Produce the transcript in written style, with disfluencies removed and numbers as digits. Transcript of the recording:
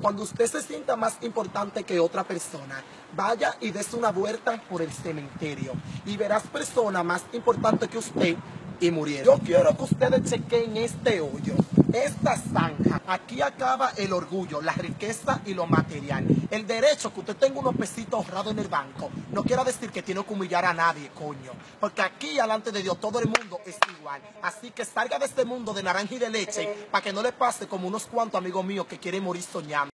Cuando usted se sienta más importante que otra persona, vaya y dése una vuelta por el cementerio y verás personas más importantes que usted y murieron. Yo quiero que ustedes chequen este hoyo, esta zanja. Aquí acaba el orgullo, la riqueza y lo material. El derecho que usted tenga unos pesitos ahorrados en el banco no quiere decir que tiene que humillar a nadie, coño. Porque aquí, delante de Dios, todo el mundo es igual. Así que salga de este mundo de naranja y de leche para que no le pase como unos cuantos amigos míos que quieren morir soñando.